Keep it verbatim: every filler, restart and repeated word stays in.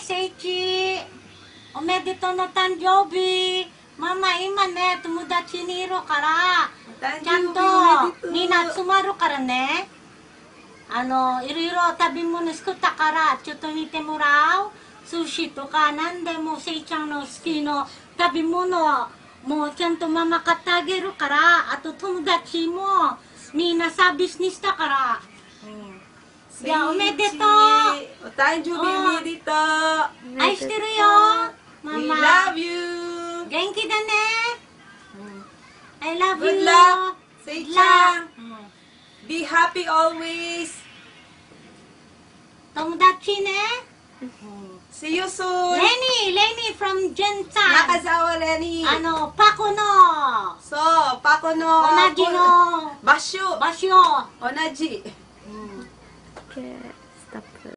聖一、おめでとうの誕生日。ママ今ね、友達にいるから、ちゃんとみんな集まるからね。あの、いろいろ食べ物作ったから、ちょっと見てもらう。寿司とか、なんでもせいちゃんの好きな食べ物、もうちゃんとママ買ってあげるから、あと友達もみんなサービスにしたから。うん、じゃあおめでとう。 お誕生日おめでとう。 愛してるよ、ママ。 We love you. 元気だね。うん、I love you. Good luck, せいちゃん。Be happy always. 友達ね。 See you soon. レニー、レニー from ジェンさん。 中澤レニー。 あの、パコの。 そう、パコの。 同じの。 場所。 場所。 同じ。 Okay.